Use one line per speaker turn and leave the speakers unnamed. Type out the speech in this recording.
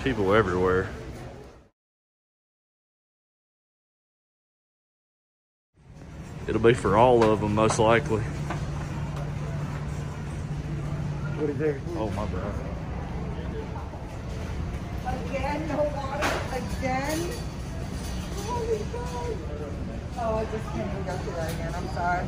people everywhere. It'll be for all of them, most likely.
What is there?
Oh, my bad.
Again, no water. Again. Holy God. Oh, I just can't even go through that again. I'm sorry.